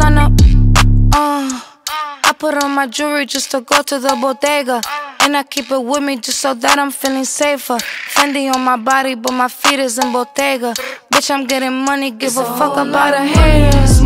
wanna, I put on my jewelry just to go to the bodega. And I keep it with me just so that I'm feeling safer. Fendi on my body, but my feet is in Bottega. Bitch, I'm getting money, give a fuck about the haters.